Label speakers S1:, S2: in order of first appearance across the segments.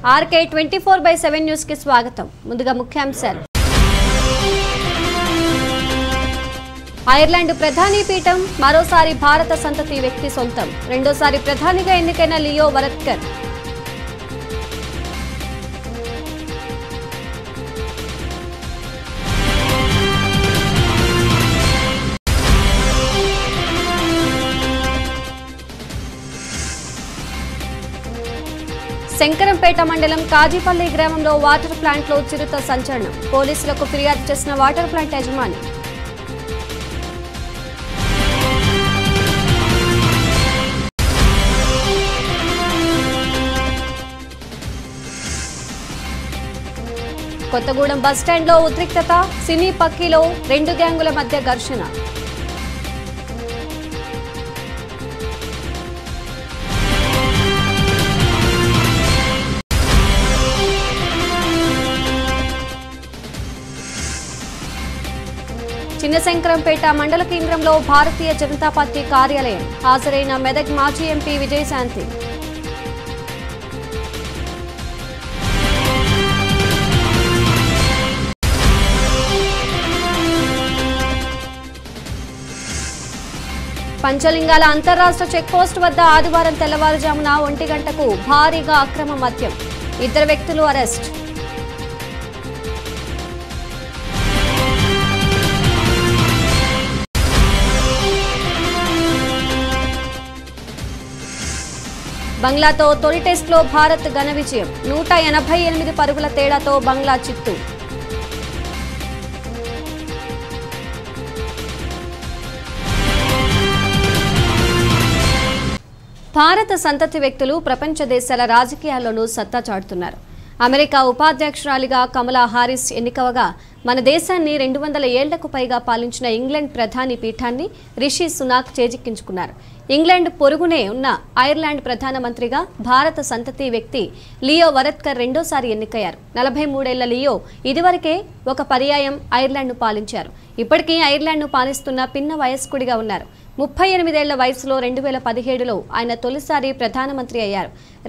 S1: RK 24/7 news కి స్వాగతం. ముందుగా ముఖ్యాంశాలు. ఐర్లాండ్ ప్రధాని పీఠం మరోసారి భారత సంతతి వ్యక్తి సొంతం. రెండోసారి ప్రధానిగా ఎన్నికైన లియో వరద్కర్. శంకరంపేట మండలం కాజీపల్లి గ్రామంలో వాటర్ ప్లాంట్లో చిరుత సంచలనం. పోలీసులకు ఫిర్యాదు చేసిన వాటర్ ప్లాంట్ యజమాని. కొత్తగూడెం బస్టాండ్లో ఉద్రిక్తత. సినీ పక్కీలో 2 గ్యాంగుల మధ్య ఘర్షణ. చిన్నశంకరంపేట మండల కేంద్రంలో భారతీయ జనతా పార్టీ కార్యాలయం. హాజరైన మెదక్ మాజీ ఎంపీ విజయశాంతి. పంచలింగాల అంతర్రాష్ట్ర చెక్పోస్ట్ వద్ద ఆదివారం తెల్లవారుజామున 1 గంటకు భారీగా అక్రమ మద్యం. 2 వ్యక్తులు అరెస్ట్. బంగ్లాతో తొలి టెస్టులో భారత్ ఘన విజయం. 188 పరుగుల తేడాతో బంగ్లా చిత్తు. భారత సంతతి వ్యక్తులు ప్రపంచ దేశాల రాజకీయాల్లోనూ సత్తా చాటుతున్నారు. అమెరికా ఉపాధ్యక్షురాలిగా కమలా హారిస్ ఎన్నికవగా మన దేశాన్ని 200 ఏళ్లకు పైగా పాలించిన ఇంగ్లాండ్ ప్రధాని పీఠాన్ని రిషి సునాక్ చేజిక్కించుకున్నారు. ఇంగ్లాండ్ పొరుగునే ఉన్న ఐర్లాండ్ ప్రధానమంత్రిగా భారత సంతతి వ్యక్తి లియో వరద్కర్ రెండోసారి ఎన్నికయ్యారు. 43 ఏళ్ల లియో ఇదివరకే ఒక పర్యాయం ఐర్లాండ్ను పాలించారు. ఇప్పటికీ ఐర్లాండ్ను పాలిస్తున్న పిన్న వయస్కుడిగా ఉన్నారు. 38 ఏళ్ల వయసులో 2017లో ఆయన తొలిసారి ప్రధానమంత్రి అయ్యారు.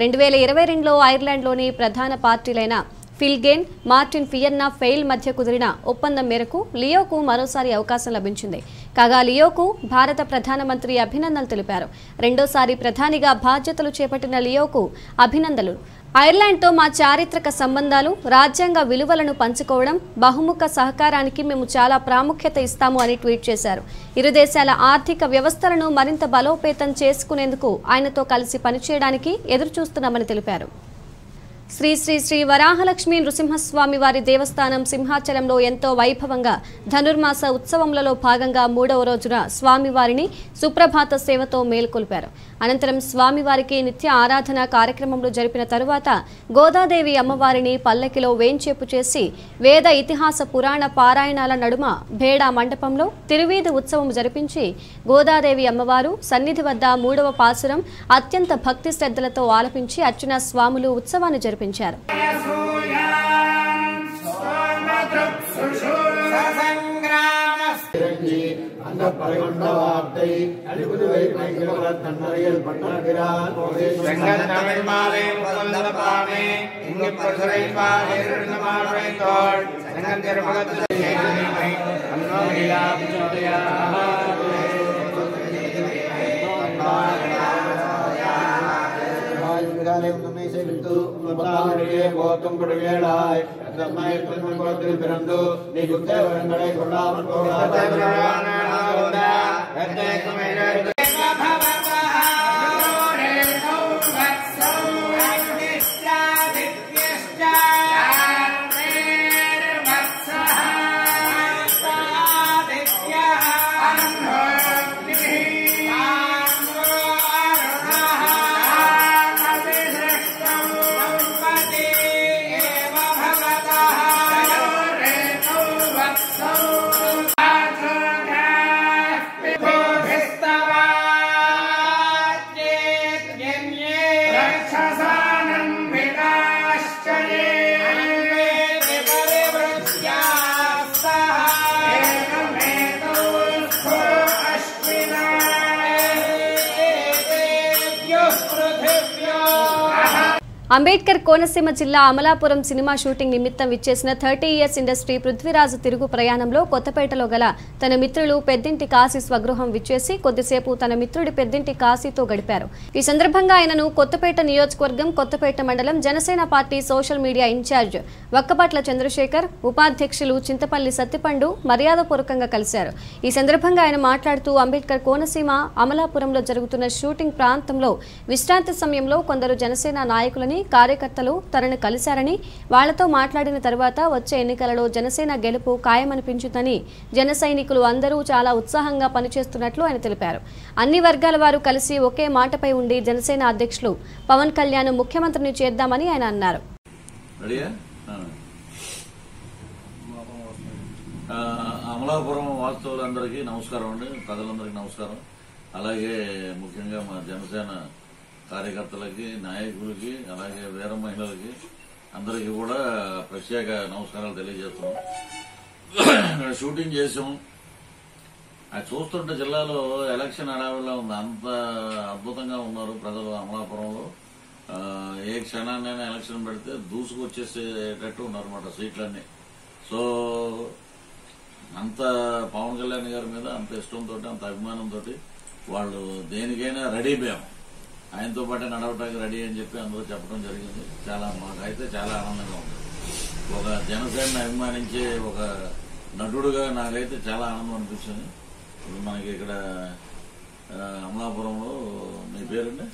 S1: 2022లో ఐర్లాండ్లోని ప్రధాన పార్టీలైన ఫిల్గేన్, మార్టిన్ ఫియన్నా ఫెయిల్ మధ్య కుదిరిన ఒప్పందం మేరకు లియోకు మరోసారి అవకాశం లభించింది. కాగా లియోకు భారత ప్రధానమంత్రి అభినందనలు తెలిపారు. రెండోసారి ప్రధానిగా బాధ్యతలు చేపట్టిన లియోకు అభినందనలు. ఐర్లాండ్తో మా చారిత్రక సంబంధాలు, రాజ్యాంగ విలువలను పంచుకోవడం, బహుముఖ సహకారానికి మేము చాలా ప్రాముఖ్యత ఇస్తాము అని ట్వీట్ చేశారు. ఇరు దేశాల ఆర్థిక వ్యవస్థలను మరింత బలోపేతం చేసుకునేందుకు ఆయనతో కలిసి పనిచేయడానికి ఎదురుచూస్తున్నామని తెలిపారు. శ్రీ శ్రీ శ్రీ వరాహలక్ష్మీ నృసింహస్వామి వారి దేవస్థానం సింహాచలంలో ఎంతో వైభవంగా ధనుర్మాస ఉత్సవములలో భాగంగా 3వ రోజున స్వామివారిని సుప్రభాత సేవతో మేల్కొల్పారు. అనంతరం స్వామివారికి నిత్య ఆరాధన కార్యక్రమంలో జరిపిన తరువాత గోదాదేవి అమ్మవారిని పల్లకిలో వేంచేపు చేసి వేద ఇతిహాస పురాణ పారాయణాల నడుమ భేడా మండపంలో తిరువీధి ఉత్సవం జరిపించి గోదాదేవి అమ్మవారు సన్నిధి వద్ద 3వ పాసురం అత్యంత భక్తి శ్రద్ధలతో ఆలపించి అర్చన స్వాములు ఉత్సవాన్ని జరిపించారు.
S2: Stava
S1: అంబేద్కర్ కోనసీమ జిల్లా అమలాపురం సినిమా షూటింగ్ నిమిత్తం విచ్చేసిన 30 ఇయర్స్ ఇండస్ట్రీ పృథ్వీరాజు తిరుగు ప్రయాణంలో కొత్తపేటలో గల తన మిత్రులు పెద్దింటి కాశీ స్వగృహం విచ్చేసి కొద్దిసేపు తన మిత్రుడి పెద్దింటి కాశీతో గడిపారు. ఈ సందర్భంగా ఆయనను కొత్తపేట నియోజకవర్గం కొత్తపేట మండలం Janasena party social media incharge Vakkapatla Chandrasekhar, ఉపాధ్యక్షులు చింతపల్లి సత్తిపండు మర్యాదపూర్వకంగా కలిశారు. ఈ సందర్భంగా ఆయన మాట్లాడుతూ అంబేద్కర్ కోనసీమ అమలాపురంలో జరుగుతున్న షూటింగ్ ప్రాంతంలో విశ్రాంతి సమయంలో కొందరు జనసేన నాయకులని కార్యకర్తలు తనను కలిశారని, వాళ్లతో మాట్లాడిన తర్వాత వచ్చే ఎన్నికలలో జనసేన గెలుపు ఖాయమనిపించిందని, జన సైనికులు అందరూ చాలా ఉత్సాహంగా పనిచేస్తున్నట్లు ఆయన తెలిపారు. అన్ని వర్గాల వారు కలిసి ఒకే మాటపై ఉండి జనసేన అధ్యక్షులు పవన్ కళ్యాణ్ ముఖ్యమంత్రిని చేద్దామని ఆయన అన్నారు.
S2: అమలాపురం వాస్తవులందరికీ నమస్కారం అండి, ప్రజలందరికీ నమస్కారం. అలాగే ముఖ్యంగా మా జనసేన కార్యకర్తలకి, నాయకులకి, అలాగే వీర మహిళలకి అందరికీ కూడా ప్రత్యేక నమస్కారాలు తెలియజేస్తున్నాం. షూటింగ్ చేసాం. అది చూస్తుంటే జిల్లాలో ఎలక్షన్ హడావిడిలా ఉంది. అంత అద్భుతంగా ఉన్నారు ప్రజలు అమలాపురంలో. ఏ క్షణాన్నైనా ఎలక్షన్ పెడితే దూసుకొచ్చేసేటట్టు ఉన్నారన్నమాట సీట్లన్నీ. సో అంత పవన్ కళ్యాణ్ గారి మీద అంత ఇష్టంతో, అంత అభిమానంతో వాళ్ళు దేనికైనా రెడీ మేము ఆయనతో పాటే నడవటానికి రెడీ అని చెప్పి అందరూ చెప్పడం జరిగింది. మాకైతే చాలా ఆనందంగా ఉంది. ఒక జనసేనని అభిమానించే ఒక నటుడుగా నాకైతే చాలా ఆనందం అనిపించింది. ఇప్పుడు మనకి ఇక్కడ అమలాపురంలో మీ పేరండి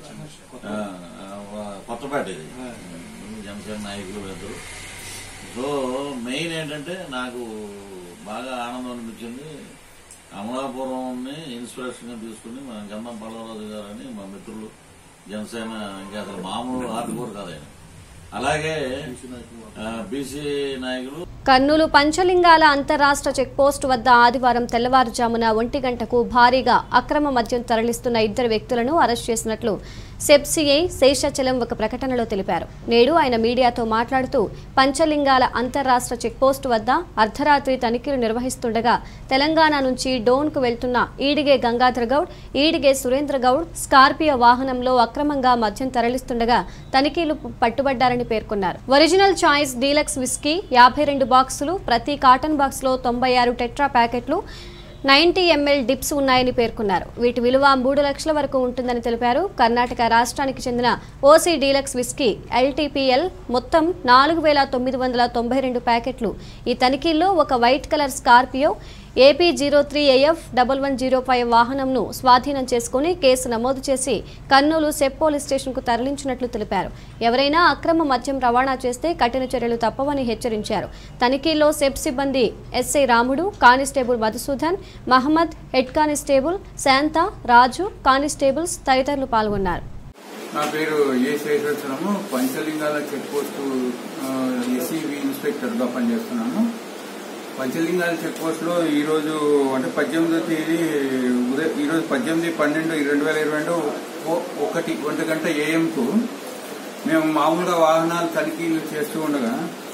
S2: కొత్తపేట, ఇది జనసేన నాయకులు ఇద్దరు. సో మెయిన్ ఏంటంటే నాకు బాగా ఆనందం అనిపించింది. అమలాపురంని ఇన్స్పిరేషన్ గా తీసుకుని మన గంధం పల్లవరాజు గారని మా మిత్రులు జనసేన, ఇంకా అసలు మామూలు ఆర్టికూరు కాదు ఆయన. అలాగే బీసీ నాయకులు.
S1: కర్నూలు పంచలింగాల అంతర్రాష్ట్ర చెక్పోస్టు వద్ద ఆదివారం తెల్లవారుజామున 1 గంటకు భారీగా అక్రమ మద్యం తరలిస్తున్న 2 వ్యక్తులను అరెస్ట్ చేసినట్లు సెబ్సిఐ శేషాచలం ఒక ప్రకటనలో తెలిపారు. నేడు ఆయన మీడియాతో మాట్లాడుతూ పంచలింగాల అంతర్రాష్ట్ర చెక్పోస్టు వద్ద అర్ధరాత్రి తనిఖీలు నిర్వహిస్తుండగా తెలంగాణ నుంచి డోన్కు వెళ్తున్న ఈడిగే గంగాధర్ గౌడ్, ఈడిగే సురేంద్ర గౌడ్ స్కార్పియో వాహనంలో అక్రమంగా మద్యం తరలిస్తుండగా తనిఖీలు పట్టుబడ్డారని పేర్కొన్నారు. ఒరిజినల్ చాయిస్ డీలక్స్ విస్కీ 52 బాక్సులు, ప్రతి కాటన్ బాక్స్ లో 96 టెట్రా ప్యాకెట్లు, 90 ml డిప్స్ ఉన్నాయని పేర్కొన్నారు. వీటి విలువ 3 లక్షల వరకు ఉంటుందని తెలిపారు. కర్ణాటక రాష్ట్రానికి చెందిన ఓసీ డీలక్స్ విస్కీ LTPL మొత్తం 4992 ప్యాకెట్లు. ఈ తనిఖీల్లో ఒక వైట్ కలర్ స్కార్పియో AP03AF 1105 వాహనంను స్వాధీనం చేసుకుని కేసు నమోదు చేసి కర్నూలు సెబ్ పోలీస్ స్టేషన్కు తరలించినట్లు తెలిపారు. ఎవరైనా అక్రమ మద్యం రవాణా చేస్తే కఠిన చర్యలు తప్పవని హెచ్చరించారు. తనిఖీల్లో సెబ్ సిబ్బంది SI Ramudu, constable Madhusudan, Mahammad, head constable Shanta, Raju, constables తదితరులు పాల్గొన్నారు.
S3: నా పేరు A Seshachalam, Panchalingala check post SCV ఇన్స్పెక్టర్గా పనిచేస్తున్నాను. పంచలింగాల చెక్ పోస్ట్ లో ఈరోజు అంటే 18వ తేదీ ఈరోజు 18/12/2022 1 గంట AM-కు మేము మామూలుగా వాహనాలు తనిఖీలు చేస్తూ ఉండగా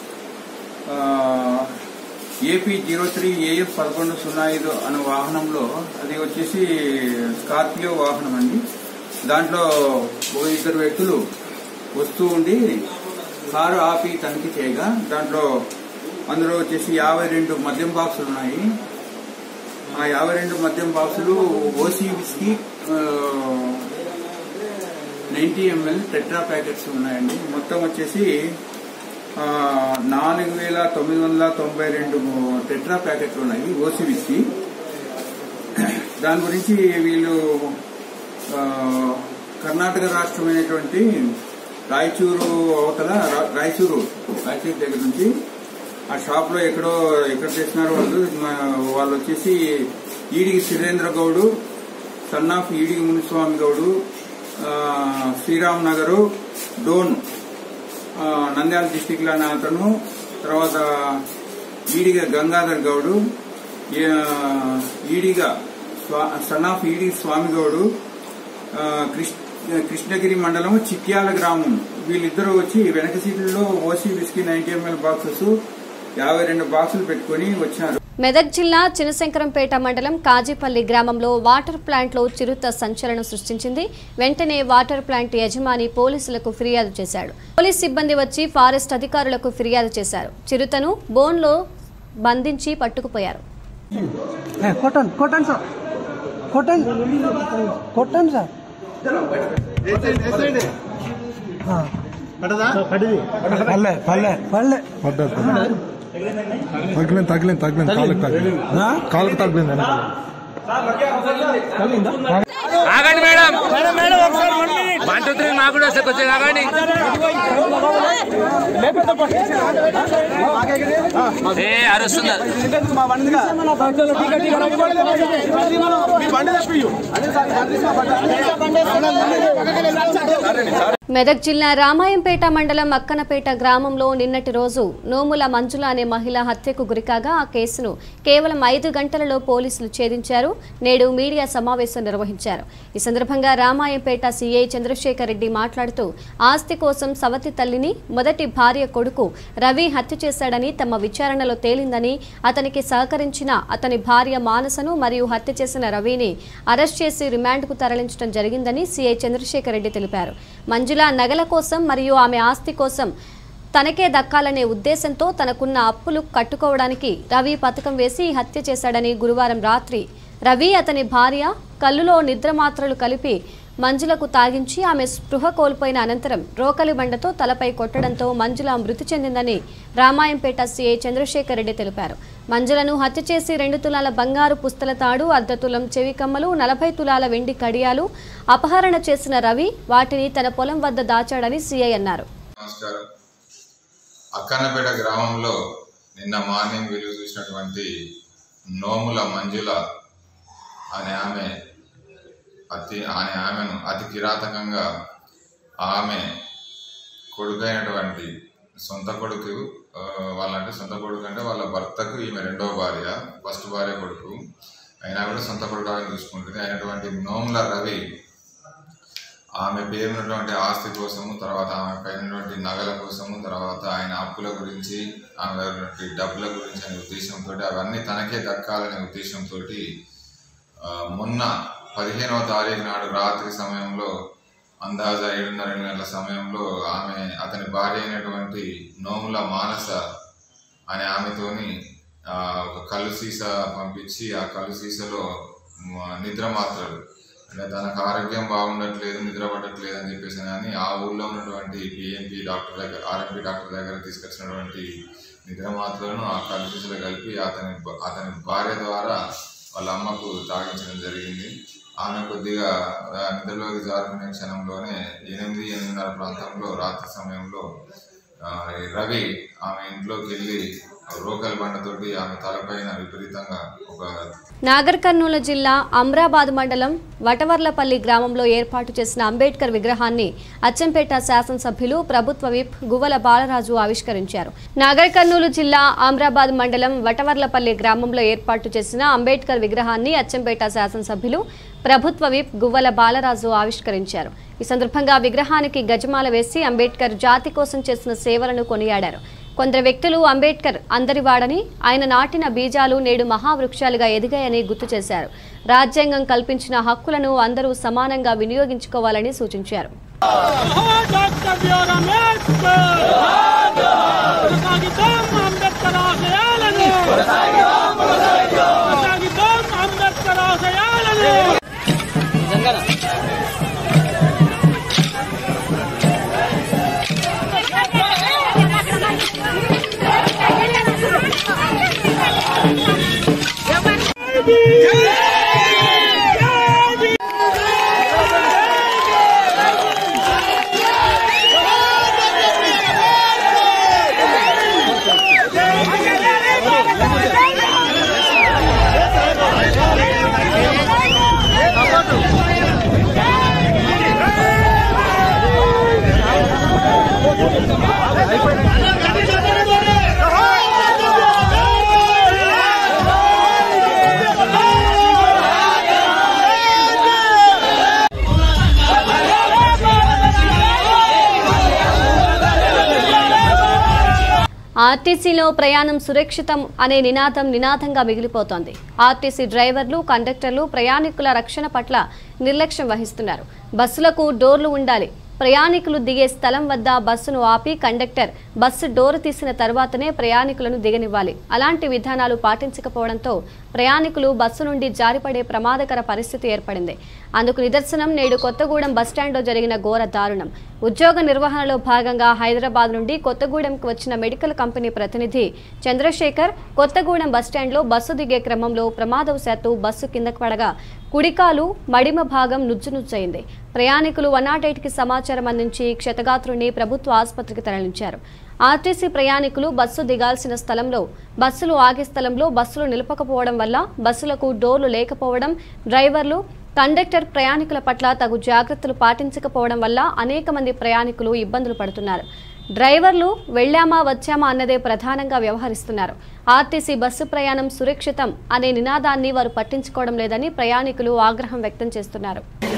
S3: AP03AF 1105 అనే వాహనంలో, అది వచ్చేసి స్కార్పియో వాహనం అండి. దాంట్లో 2 వ్యక్తులు వస్తూ ఉండి కారు ఆపి తనిఖీ చేయగా దాంట్లో అందులో వచ్చేసి 52 మద్యం బాక్సులు ఉన్నాయి. ఆ 52 మద్యం బాక్సులు OC whisky 90 ml tetra packets ఉన్నాయండి. మొత్తం వచ్చేసి 4992 టెట్రా ప్యాకెట్లు ఉన్నాయి ఓసీ విస్కీ. దాని గురించి వీళ్ళు కర్ణాటక రాష్ట్రమైనటువంటి రాయచూరు అవతల రాయచూరు దగ్గర నుంచి ఆ షాప్ లో ఎక్కడ చేసినారు వాళ్ళు వచ్చేసి Edigi Surendra Goud, son of Edigi Muniswamy Goud, Sriram Nagar, Dhone Nandyal district లోని అతను, తర్వాత ఈడిగ గంగాధర్ గౌడు, ఈడిగ సన్ ఆఫ్ ఈడిగి స్వామి గౌడు, కృష్ణగిరి మండలం చిట్యాల గ్రామం. వీళ్ళిద్దరూ వచ్చి వెనక సీట్లలో ఓసీ విస్కీ 90 ml బాక్సెస్ 52 బాక్సులు పెట్టుకుని వచ్చినారు.
S1: మెదక్ జిల్లా చినశంకరంపేట మండలం కాజీపల్లి గ్రామంలో వాటర్ ప్లాంట్లో చిరుత సంచలనం సృష్టించింది. వెంటనే వాటర్ ప్లాంట్ యజమాని పోలీసులకు ఫిర్యాదు చేశాడు. పోలీస్ సిబ్బంది వచ్చి ఫారెస్ట్ అధికారులకు ఫిర్యాదు చేశారు. చిరుతను బోన్లో బంధించి పట్టుకుపోయారు.
S4: కాళ్ళకి తగిలింది.
S5: ఆగండి మేడం, వన్ టూ త్రీ మాకు కూడా వస్తే కొంచెం ఆగండి. అరుస్తుంది.
S1: మెదక్ జిల్లా రామాయంపేట మండలం అక్కనపేట గ్రామంలో నిన్నటి రోజు నోముల మంజుల అనే మహిళ హత్యకు గురికాగా ఆ కేసును కేవలం 5 గంటలలో పోలీసులు ఛేదించారు. నేడు మీడియా సమావేశం నిర్వహించారు. ఈ సందర్భంగా రామాయంపేట సీఐ చంద్రశేఖర్ రెడ్డి మాట్లాడుతూ ఆస్తి కోసం సవతి తల్లిని మొదటి భార్య కొడుకు రవి హత్య చేశాడని తమ విచారణలో తేలిందని, అతనికి సహకరించిన అతని భార్య మానసను మరియు హత్య చేసిన రవిని అరెస్ట్ చేసి రిమాండ్కు తరలించడం జరిగిందని సీఐ చంద్రశేఖర్ రెడ్డి తెలిపారు. మంజుల నగల కోసం మరియు ఆమె ఆస్తి కోసం తనకే దక్కాలనే ఉద్దేశంతో తనకున్న అప్పులు కట్టుకోవడానికి రవి పథకం వేసి హత్య చేశాడని, గురువారం రాత్రి రవి అతని భార్య కల్లులో నిద్ర మాత్రలు కలిపి మంజులకు తాగించి ఆమె స్పృహ కోల్పోయిన అనంతరం రోకలి బండతో తలపై కొట్టడంతో మంజుల మృతి చెందిందని రామాయంపేట సీఐ చంద్రశేఖర్ రెడ్డి తెలిపారు. మంజులను హత్య చేసి 2 తులాల బంగారు పుస్తల తాడు, 1/2 తులం చెవి కమ్మలు, 40 తులాల వెండి కడియాలు అపహరణ చేసిన రవి వాటిని తన పొలం వద్ద దాచాడని సీఐ అన్నారు.
S6: నమస్కారం. అక్కన్నపేట గ్రామంలో నిన్న మార్నింగ్ వెలుగు చూసినటువంటి నోముల మంజుల అనే ఆమెను అతి కిరాతకంగా ఆమె కొడుకైనటువంటి సొంత కొడుకు అంటే వాళ్ళ భర్తకు ఈమె 2వ భార్య, ఫస్ట్ భార్య కొడుకు అయినా కూడా సొంత కొడుకు చూసుకుంటుంది అయినటువంటి నోముల రవి ఆమె పేరున్నటువంటి ఆస్తి కోసము, తర్వాత ఆమె పైనటువంటి నగల కోసము, తర్వాత ఆయన అప్పుల గురించి, ఆమె డబ్బుల గురించి అనే ఉద్దేశంతో అవన్నీ తనకే దక్కాలనే ఉద్దేశంతో మొన్న 15వ తారీఖు నాడు రాత్రి సమయంలో అందాజా 7:30 గంటల సమయంలో అతని భార్య అయినటువంటి నోముల మానస అనే ఆమెతోని ఒక కళ్ళు సీసా పంపించి ఆ కళ్ళు సీసాలో నిద్ర మాత్రలు అంటే తనకు ఆరోగ్యం బాగుండట్లేదు, నిద్ర పట్టట్లేదు అని చెప్పేసి కానీ ఆ ఊళ్ళో ఉన్నటువంటి ఆర్ఎంపీ డాక్టర్ దగ్గర తీసుకొచ్చినటువంటి నిద్ర మాత్రలను ఆ కళ్ళు సీసాలో కలిపి అతని భార్య ద్వారా వాళ్ళ అమ్మకు తాగించడం జరిగింది. ఆమె కొద్దిగా నిద్రలోకి జారుకునే క్షణంలోనే 8-8:30 ప్రాంతంలో రాత్రి సమయంలో రవి ఆమె ఇంట్లోకి వెళ్ళి రోకల్ బండతోటి ఆమె తలపైన విపరీతంగా
S1: నాగర్ కర్నూలు జిల్లా అమ్రాబాద్ మండలం వటవర్లపల్లి గ్రామంలో ఏర్పాటు చేసిన అంబేద్కర్ విగ్రహాన్ని అచ్చంపేట శాసనసభ్యులు ప్రభుత్వ విప్ గువ్వల బాలరాజు ఆవిష్కరించారు. నాగర్ కర్నూలు జిల్లా అమ్రాబాద్ మండలం వటవర్లపల్లి గ్రామంలో ఏర్పాటు చేసిన అంబేద్కర్ విగ్రహాన్ని అచ్చంపేట శాసనసభ్యులు ప్రభుత్వ విప్ గువ్వల బాలరాజు ఆవిష్కరించారు. ఈ సందర్భంగా విగ్రహానికి గజమాల వేసి అంబేద్కర్ జాతి కోసం చేసిన సేవలను కొనియాడారు. కొందరు వ్యక్తులు అంబేద్కర్ అందరివాడని, ఆయన నాటిన బీజాలు నేడు మహావృక్షాలుగా ఎదిగాయని గుర్తు చేశారు. రాజ్యాంగం కల్పించిన హక్కులను అందరూ సమానంగా వినియోగించుకోవాలని సూచించారు. ఆర్టీసీలో ప్రయాణం సురక్షితం అనే నినాదంగా మిగిలిపోతోంది. ఆర్టీసీ డ్రైవర్లు, కండక్టర్లు ప్రయాణికుల రక్షణ పట్ల నిర్లక్ష్యం వహిస్తున్నారు. బస్సులకు డోర్లు ఉండాలి. ప్రయాణికులు దిగే స్థలం వద్ద బస్సును ఆపి కండక్టర్ బస్సు డోర్ తీసిన తర్వాతనే ప్రయాణికులను దిగనివ్వాలి. అలాంటి విధానాలు పాటించకపోవడంతో ప్రయాణికులు బస్సు నుండి జారిపడే ప్రమాదకర పరిస్థితి ఏర్పడింది. అందుకు నిదర్శనం నేడు కొత్తగూడెం బస్టాండ్లో జరిగిన ఘోర దారుణం. ఉద్యోగ నిర్వహణలో భాగంగా హైదరాబాద్ నుండి కొత్తగూడెంకు వచ్చిన మెడికల్ కంపెనీ ప్రతినిధి చంద్రశేఖర్ కొత్తగూడెం బస్టాండ్లో బస్సు దిగే క్రమంలో ప్రమాదవశాత్తు బస్సు కిందకు పడగా కుడికాలు మడిమ భాగం నుజ్జునుజ్జయింది. ప్రయాణికులు 108కి సమాచారం అందించి క్షతగాత్రుని ప్రభుత్వ ఆసుపత్రికి తరలించారు. ఆర్టీసీ ప్రయాణికులు బస్సు దిగాల్సిన స్థలంలో బస్సులు ఆగే స్థలంలో బస్సులు నిలపకపోవడం వల్ల బస్సులకు డోర్లు లేకపోవడం, డ్రైవర్లు, కండక్టర్ ప్రయాణికుల పట్ల తగు జాగ్రత్తలు పాటించకపోవడం వల్ల అనేక మంది ప్రయాణికులు ఇబ్బందులు పడుతున్నారు. డ్రైవర్లు వెళ్లామా వచ్చామా అన్నదే ప్రధానంగా వ్యవహరిస్తున్నారు. ఆర్టీసీ బస్సు ప్రయాణం సురక్షితం అనే నినాదాన్ని వారు పట్టించుకోవడం లేదని ప్రయాణికులు ఆగ్రహం వ్యక్తం చేస్తున్నారు.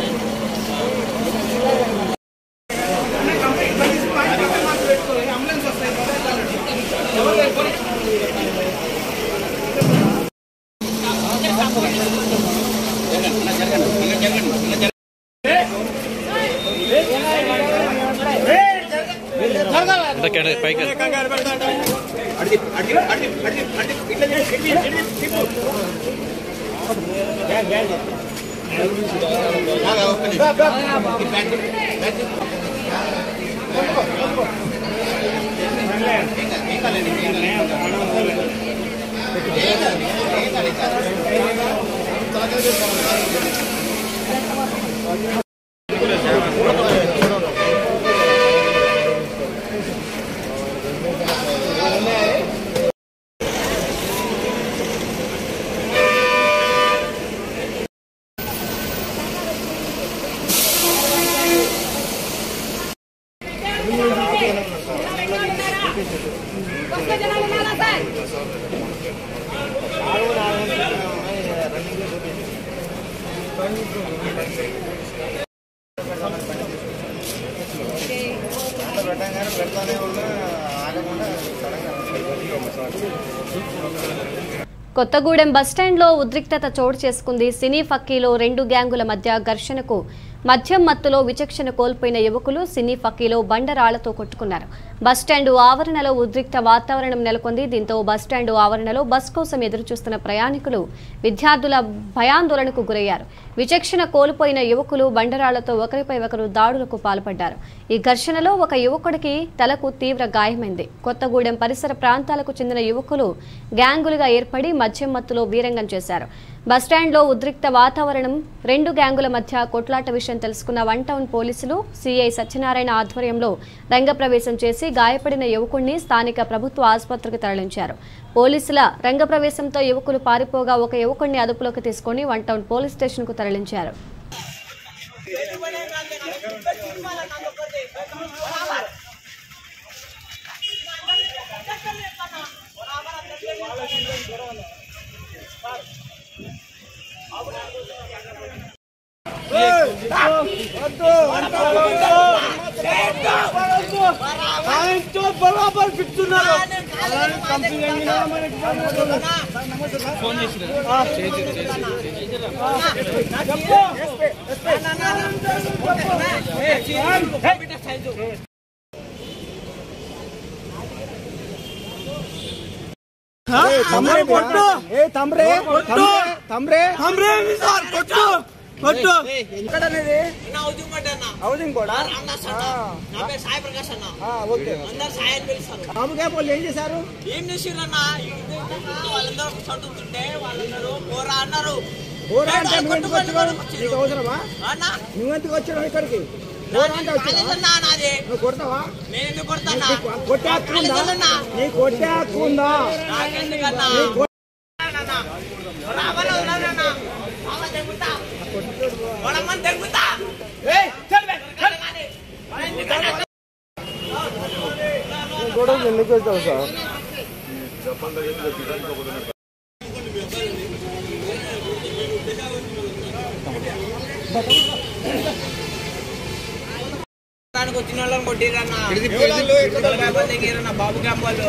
S1: కొత్తగూడెం బస్టాండ్లో ఉద్రిక్తత చోటు చేసుకుంది. సినీ ఫక్కీలో 2 గ్యాంగుల మధ్య ఘర్షణకు మద్యం మత్తులో విచక్షణ కోల్పోయిన యువకులు సినీ ఫక్కీలో బండరాళ్లతో కొట్టుకున్నారు. బస్టాండు ఆవరణలో ఉద్రిక్త వాతావరణం నెలకొంది. దీంతో బస్టాండు ఆవరణలో బస్ కోసం ఎదురుచూస్తున్న ప్రయాణికులు, విద్యార్థుల భయాందోళనకు గురయ్యారు. విచక్షణ కోల్పోయిన యువకులు బండరాళ్లతో ఒకరిపై ఒకరు దాడులకు పాల్పడ్డారు. ఈ ఘర్షణలో ఒక యువకుడికి తలకు తీవ్ర గాయమైంది. కొత్తగూడెం పరిసర ప్రాంతాలకు చెందిన యువకులు గ్యాంగులుగా ఏర్పడి మద్యం మత్తులో వీరంగం చేశారు. బస్టాండ్లో ఉద్రిక్త వాతావరణం, 2 గ్యాంగుల మధ్య కొట్లాట విషయం తెలుసుకున్న 1 టౌన్ పోలీసులు సిఐ సత్యనారాయణ ఆధ్వర్యంలో రంగప్రవేశం చేసి గాయపడిన యువకుడిని స్థానిక ప్రభుత్వ ఆసుపత్రికి తరలించారు. పోలీసుల రంగప్రవేశంతో యువకులు పారిపోగా ఒక యువకుడిని అదుపులోకి తీసుకుని 1 టౌన్ పోలీస్ స్టేషన్కు తరలించారు.
S7: హౌసింగ్ కూడా సాయి ప్రకాష్ అన్న అందరు సాయం పిలుస్తారు. బాబుగా ఏం చేశారు? ఏం చేసిరన్నా వాళ్ళందరూ చదువుతుంటే వాళ్ళందరూ పోరా అన్నారు. అవసరమా నువ్వెందుకు వచ్చావు ఇక్కడికి? కొడతావా? నేను ఎందుకు కొడతానా? కొట్టే హక్కు ఉందా? నీ కొట్టే హక్కు ఉందా? గొడవ ఎందుకు వచ్చావు సార్? కొట్టడానికి వచ్చిన వాళ్ళని కొట్టిరన్నా బాబు క్యాంప్ వాళ్ళు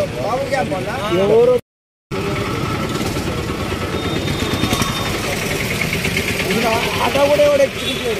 S7: ఆటో కూడా ఎవడు ఎక్కించాడు.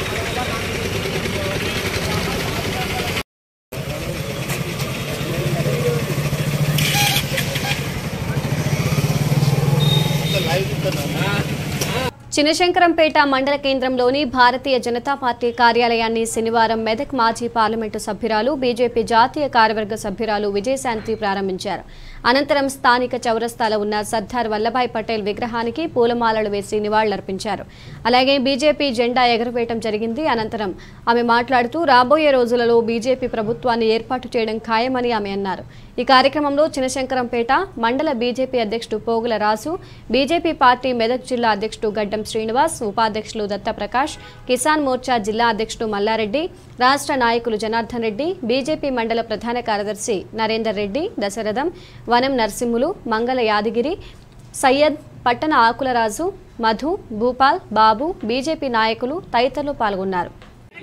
S1: చినశంకరంపేట మండల కేంద్రంలోని భారతీయ జనతా పార్టీ కార్యాలయాన్ని శనివారం మెదక్ మాజీ పార్లమెంటు సభ్యురాలు బీజేపీ జాతీయ కార్యవర్గ సభ్యురాలు విజయశాంతి ప్రారంభించారు. అనంతరం స్థానిక చౌరస్తాలో ఉన్న సర్దార్ వల్లభాయ్ పటేల్ విగ్రహానికి పూలమాలలు వేసి నివాళులర్పించారు. అలాగే బీజేపీ జెండా ఎగురవేయడం జరిగింది. అనంతరం ఆమె మాట్లాడుతూ రాబోయే రోజులలో బీజేపీ ప్రభుత్వాన్ని ఏర్పాటు చేయడం ఖాయమని ఆమె అన్నారు. ఈ కార్యక్రమంలో చినశంకరంపేట మండల బీజేపీ అధ్యక్షుడు పోగుల రాసు, బీజేపీ పార్టీ మెదక్ జిల్లా అధ్యక్షుడు గడ్డం శ్రీనివాస్, ఉపాధ్యక్షులు దత్తప్రకాష్, కిసాన్ మోర్చా జిల్లా అధ్యక్షుడు మల్లారెడ్డి, రాష్ట్ర నాయకులు జనార్దన్ రెడ్డి, బీజేపీ మండల ప్రధాన కార్యదర్శి నరేందర్ రెడ్డి, దశరథం, వనం నరసింహులు, మంగళ యాదగిరి, సయ్యద్, పట్టణ ఆకులరాజు, మధు, భూపాల్, బాబు, బీజేపీ నాయకులు తదితరులు పాల్గొన్నారు.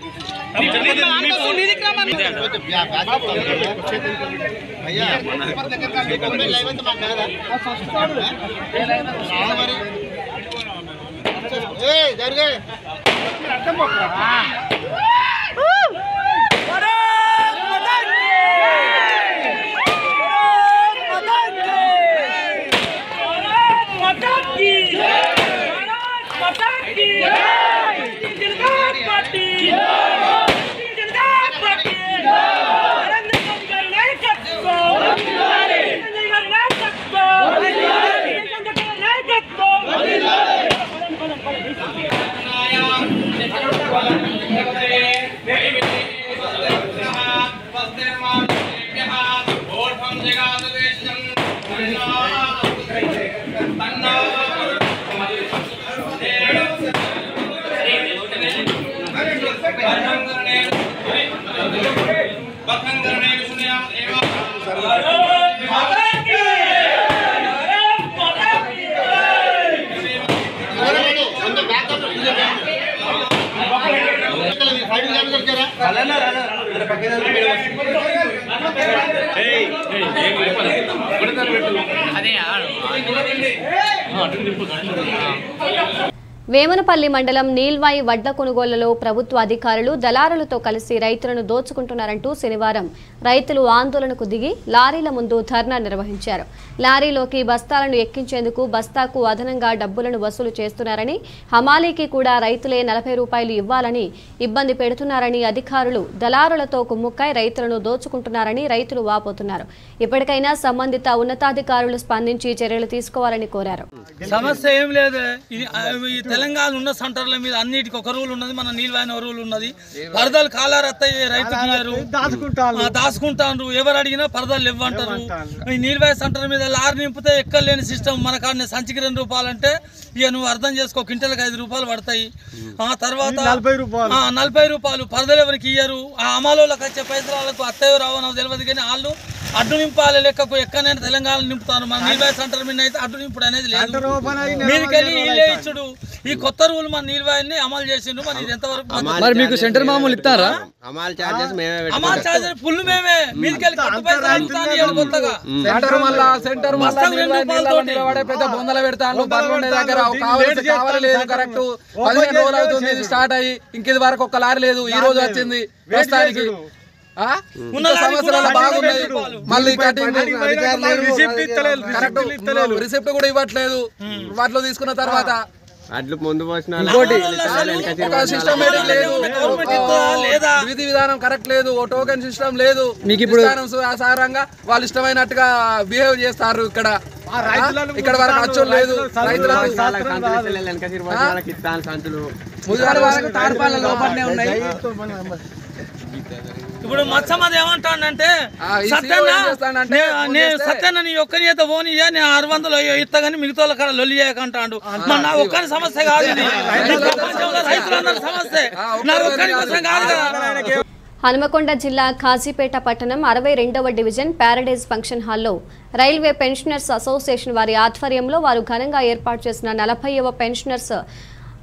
S1: వేమనపల్లి మండలం నీల్వాయి వడ్ల కొనుగోళ్లలో ప్రభుత్వ అధికారులు దళారులతో కలిసి రైతులను దోచుకుంటున్నారంటూ శనివారం రైతులు ఆందోళనకు దిగి లారీల ముందు ధర్నా నిర్వహించారు. లారీలోకి బస్తాలను ఎక్కించేందుకు బస్తాకు అదనంగా డబ్బులను వసూలు చేస్తున్నారని, హమాలీకి కూడా రైతులే 40 రూపాయలు ఇవ్వాలని ఇబ్బంది పెడుతున్నారని, అధికారులు దళారులతో కుమ్ముక్కై రైతులను దోచుకుంటున్నారని రైతులు వాపోతున్నారు. ఇప్పటికైనా సంబంధిత ఉన్నతాధికారులు స్పందించి చర్యలు తీసుకోవాలని కోరారు.
S8: సమస్య ఏం లేదు. తెలంగాణ ఉన్న సెంటర్ల మీద అన్నిటికీ ఒక రూల్ ఉన్నది, మన నీళ్ళైన రూల్ ఉన్నది. పరదలు కాలారత్తయ్య రైతుకు దాచుకుంటారు, ఎవరు అడిగినా పరదలు ఇవ్వంటారు. ఈ నీళ్ళవాయి సెంటర్ మీద లారీ నింపితే ఎక్కలేని సిస్టమ్. మన కాడ సంచికి 2 రూపాయలు అంటే ఇక నువ్వు అర్థం చేసుకో, క్వింటల్కి 5 రూపాయలు పడతాయి. ఆ తర్వాత 40 రూపాయలు పరదలు ఎవరికి ఇయ్యరు. ఆ అమలులకు వచ్చే పైసలకు అత్తయ్య రావో నాకు తెలియదు, కానీ వాళ్ళు అడ్డు నింపాలి లెక్కకు ఎక్కడైనా తెలంగాణ నింపుతాను. మన నీళ్ళవాయి సెంటర్ మీద అయితే అడ్డు నింపుడు అనేది లేదు. మీదికెళ్ళి ఇల్లే ఇచ్చుడు. ఈ కొత్త రూల్ మన నీళ్ళవాయిని అమలు చేసిండు. మరి ఇది ఎంతవరకు
S9: మీకు సెంటర్ మామూలు ఇస్తారా?
S8: అమలు చార్జెస్ ఫుల్ మేమే. మీదికెళ్ళి కొత్తగా
S9: పెద్ద బొందలు పెడతాను. దగ్గర కావాలి లేదు. కరెక్ట్ 15 రోజులు అవుతుంది ఇది స్టార్ట్ అయ్యి, ఇంకేది వరకు ఒక్క లారీ లేదు. ఈ రోజు వచ్చింది ప్రస్తుతానికి. సంవత్సరాలు బాగున్నాయి. మళ్ళీ రిసిప్ట్ కూడా ఇవ్వట్లేదు. వాటిలో తీసుకున్న తర్వాత
S10: అడ్లు ముందు
S9: సిస్టమేటిక్ లేదు, విధి విధానం కరెక్ట్ లేదు, ఓ టోకెన్ సిస్టమ్ లేదు. మీకు ఇప్పుడు సారంగా వాళ్ళు ఇష్టమైనట్టుగా బిహేవ్ చేస్తారు. ఇక్కడ వరకు అచ్చోలు లేదు. రైతులకు తార్పాల లోపలనే ఉన్నాయి.
S8: ఇప్పుడు మత్సమది ఏమంటానంటే, సత్యన్న నీ ఒక్కని అయితే పోనీ నేను 600 ఇస్తా కానీ మిగతా కాడ లొల్లి చేయకంటాడు. నా ఒక్కని సమస్య కాదు ఇది, రైతులందరి సమస్య. నా ఒక్కని కోసం కాదు కదా.
S1: హనుమకొండ జిల్లా కాజీపేట పట్టణం 62వ డివిజన్ ప్యారడైజ్ ఫంక్షన్ హాల్లో రైల్వే పెన్షనర్స్ అసోసియేషన్ వారి ఆధ్వర్యంలో వారు ఘనంగా ఏర్పాటు చేసిన 40వ పెన్షనర్స్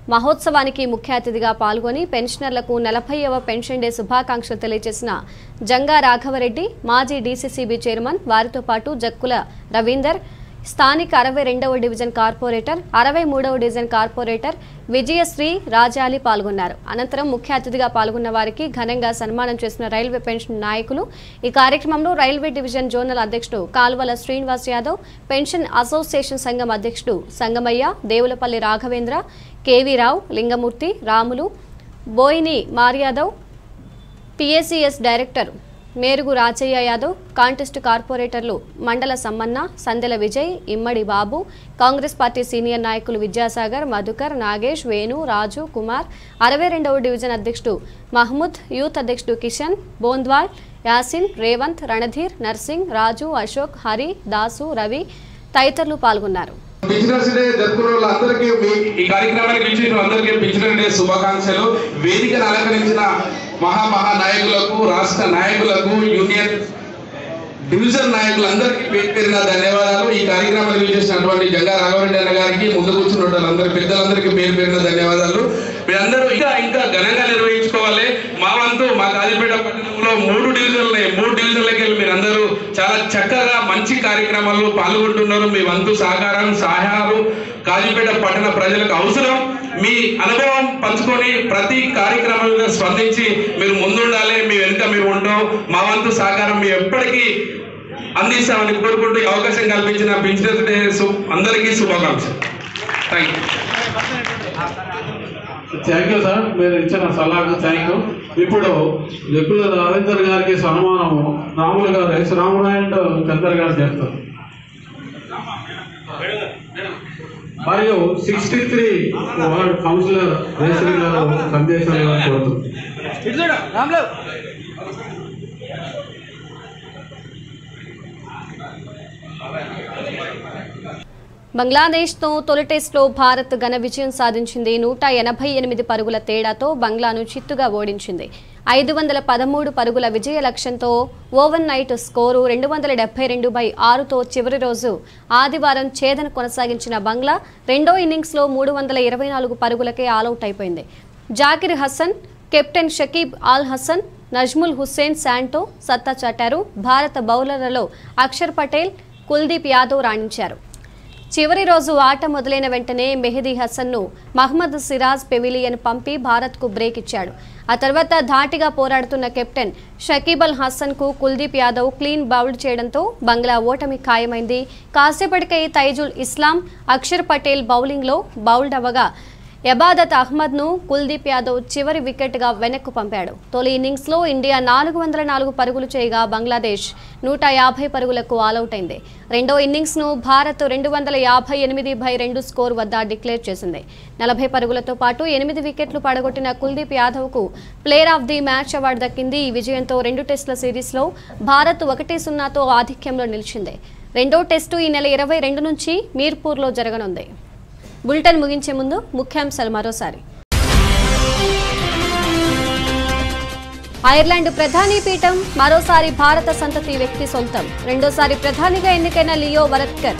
S1: మహోత్సవానికి ముఖ్య అతిథిగా పాల్గొని పెన్షనర్లకు 40వ పెన్షన్ డే శుభాకాంక్షలు తెలియజేసిన జంగా రాఘవరెడ్డి, మాజీ డీసీసీబీ చైర్మన్, వారితో పాటు జక్కుల రవీందర్, స్థానిక 62వ డివిజన్ కార్పొరేటర్, 63వ డివిజన్ కార్పొరేటర్ విజయశ్రీ రాజాలి పాల్గొన్నారు. అనంతరం ముఖ్య అతిథిగా పాల్గొన్న వారికి ఘనంగా సన్మానం చేసిన రైల్వే పెన్షన్ నాయకులు. ఈ కార్యక్రమంలో రైల్వే డివిజన్ జోనల్ అధ్యక్షుడు కాల్వల శ్రీనివాస్ యాదవ్, పెన్షన్ అసోసియేషన్ సంఘం అధ్యక్షుడు Sangamayya, Devulapalli Raghavendra, KV Rao, Lingamurthy, Ramulu, Boini Maryadav, PACS director Merugu Rajaiah Yadav, contest కార్పొరేటర్లు Mandala Sammanna, Sandela Vijay, Immadi Babu, Congress party senior నాయకులు విద్యాసాగర్, మధుకర్, నాగేష్, వేణు, రాజు, కుమార్, 62వ డివిజన్ అధ్యక్షుడు మహమూద్, యూత్ అధ్యక్షుడు కిషన్, బోంద్వాల్, యాసిన్, రేవంత్, రణధీర్, నర్సింగ్, రాజు, అశోక్, హరి, దాసు, రవి తదితరులు పాల్గొన్నారు.
S10: బిజినెస్ డే జరుపుకున్న వాళ్ళందరికీ ఈ కార్యక్రమానికి ఇచ్చిన అందరికీ బిజినెస్ డే శుభాకాంక్షలు. వేదికను అలంకరించిన మహా నాయకులకు, రాష్ట్ర నాయకులకు, యూనియన్ డివిజన్ నాయకులందరికీ పేరు పేరున ధన్యవాదాలు. ఈ కార్యక్రమాన్ని చేసినటువంటి జంగా రాఘవరెడ్డి అన్న గారికి, ముందు కూర్చున్న వాళ్ళందరూ పెద్దలందరికీ పేరు పేరున ధన్యవాదాలు. మీరందరూ ఇంకా ఘనంగా నిర్వహించుకోవాలి. మా వంతు మా కాజీపేట పట్టణంలో 3 డివిజన్లకి వెళ్ళి మీరందరూ చాలా చక్కగా మంచి కార్యక్రమాల్లో పాల్గొంటున్నారు. మీ వంతు సహాయాలు కాజీపేట పట్టణ ప్రజలకు అవసరం. మీ అనుభవం పంచుకొని ప్రతి కార్యక్రమంలో స్పందించి మీరు ముందుండాలి. మీ వెనుక మీరు ఉంటాం. మా వంతు సహకారం మీ ఎప్పటికీ అందిస్తామని కోరుకుంటూ ఈ అవకాశం కల్పించిన బిజినెస్ డే అందరికీ శుభాకాంక్షలు.
S11: థ్యాంక్ యూ సార్, మీరు ఇచ్చిన సలహాకు థ్యాంక్ యూ. ఇప్పుడు జక్కుల రవీందర్ గారికి సన్మానము రాములు గారు, ఎస్ రామనాయుడు చందర్ గారు చేస్తారు. మరియు 63 వార్డ్ కౌన్సిలర్ రేశ్రీ గారు సందేశం కోరుతుంది.
S1: బంగ్లాదేశ్తో తొలి టెస్టులో భారత్ ఘన విజయం సాధించింది. 188 పరుగుల తేడాతో బంగ్లాను చిత్తుగా ఓడించింది. 513 పరుగుల విజయ లక్ష్యంతో ఓవర్ నైట్ స్కోరు 272/6తో చివరి రోజు ఆదివారం ఛేదన కొనసాగించిన బంగ్లా రెండో ఇన్నింగ్స్లో 324 పరుగులకే ఆలౌట్ అయిపోయింది. జాకిర్ హసన్, కెప్టెన్ షకీబ్ అల్ హసన్, నజ్ముల్ హుస్సేన్ శాంటో సత్తా చాటారు. భారత బౌలర్లలో అక్షర్ పటేల్, కుల్దీప్ యాదవ్ రాణించారు. చివరి రోజు ఆట మొదలైన వెంటనే మెహదీ హసన్ను మహ్మద్ సిరాజ్ పెవిలియన్ పంపి భారత్కు బ్రేక్ ఇచ్చాడు. ఆ తర్వాత ధాటిగా పోరాడుతున్న కెప్టెన్ షకీబ్ అల్ హసన్కు కుల్దీప్ యాదవ్ క్లీన్ బౌల్డ్ చేయడంతో బంగ్లా ఓటమి ఖాయమైంది. కాసేపటికై తైజుల్ ఇస్లాం, అక్షర్ పటేల్ బౌలింగ్లో బౌల్డ్ అవ్వగా ఎబాదత్ అహ్మద్ను కుల్దీప్ యాదవ్ చివరి వికెట్గా వెనక్కు పంపాడు. తొలి ఇన్నింగ్స్లో ఇండియా 404 పరుగులు చేయగా బంగ్లాదేశ్ 150 పరుగులకు ఆలౌట్ అయింది. రెండో ఇన్నింగ్స్ను భారత్ 258/2 స్కోర్ వద్ద డిక్లేర్ చేసింది. 40 పరుగులతో పాటు 8 వికెట్లు పడగొట్టిన కుల్దీప్ యాదవ్కు player of the match award దక్కింది. ఈ విజయంతో 2 టెస్టుల సిరీస్లో భారత్ 1-0తో ఆధిక్యంలో నిలిచింది. రెండో టెస్టు ఈ నెల 22 నుంచి మీర్పూర్లో జరగనుంది. బులెటిన్ ముగించే ముందు ముఖ్యాంశాలు మరోసారి. ఐర్లాండ్ ప్రధాని పీఠం మరోసారి భారత సంతతి వ్యక్తి సొంతం. రెండోసారి ప్రధానిగా ఎన్నికైన లియో వరద్కర్.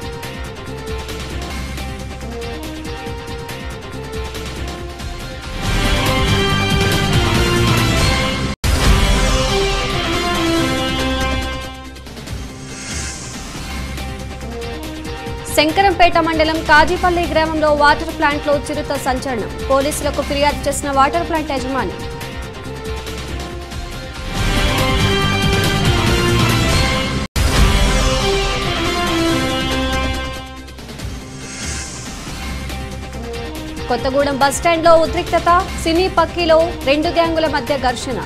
S1: శంకరంపేట మండలం కాజీపల్లి గ్రామంలో వాటర్ ప్లాంట్లో చిరుత సంచలనం. పోలీసులకు ఫిర్యాదు చేసిన వాటర్ ప్లాంట్ యజమాని. కొత్తగూడెం బస్టాండ్లో ఉద్రిక్తత. సినీ పక్కీలో 2 గ్యాంగుల మధ్య ఘర్షణ.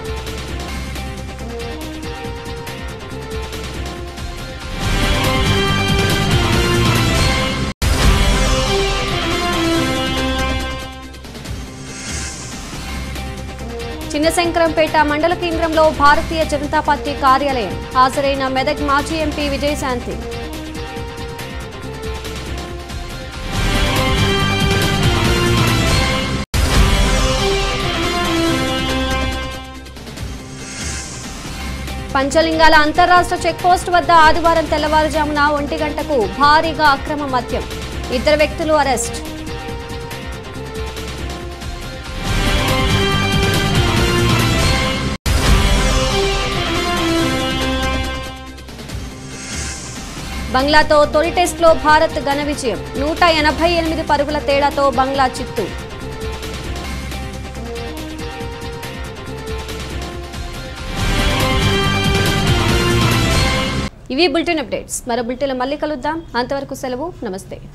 S1: చిన్నశంకరంపేట మండల కేంద్రంలో భారతీయ జనతా పార్టీ కార్యాలయం. హాజరైన మెదక్ మాజీ ఎంపీ విజయశాంతి. పంచలింగాల అంతర్రాష్ట్ర చెక్పోస్ట్ వద్ద ఆదివారం తెల్లవారుజామున 1 గంటకు భారీగా అక్రమ మద్యం. 2 వ్యక్తులు అరెస్ట్. బంగ్లాతో తొలి టెస్టులో భారత్ ఘన విజయం 188 పరుగుల తేడాతో బంగ్లా చిత్తు. ఇవి బులెటిన్ అప్డేట్స్. మరో బులెటిన్లో మళ్ళీ కలుద్దాం. అంతవరకు సెలవు. నమస్తే.